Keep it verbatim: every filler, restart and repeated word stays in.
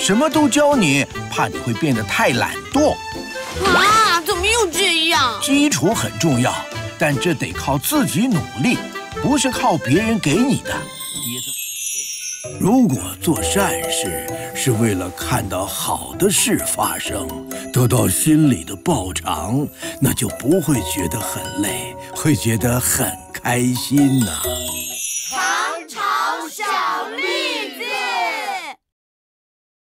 什么都教你，怕你会变得太懒惰。 啊，怎么又这样？ 基础很重要，但这得靠自己努力，不是靠别人给你的。爹这。如果做善事是为了看到好的事发生，得到心里的报偿，那就不会觉得很累，会觉得很开心呐。